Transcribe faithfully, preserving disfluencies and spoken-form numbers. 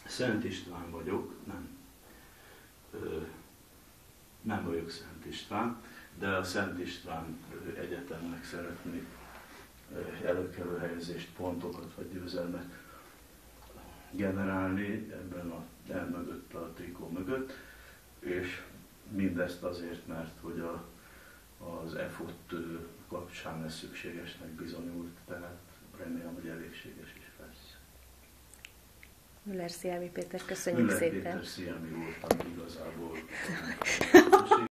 Szent István vagyok, nem, ö, nem vagyok Szent István, de a Szent István Egyetemnek szeretnék előkelő helyezést, pontokat vagy győzelmet generálni ebben a el mögött, a trikó mögött, és mindezt azért, mert hogy a, az e ef o té kapcsán ez szükségesnek bizonyult, tehát remélem, hogy elégséges is lesz. Müller Sziámi Péter, köszönjük Müller szépen! Péter Sziámi voltam igazából.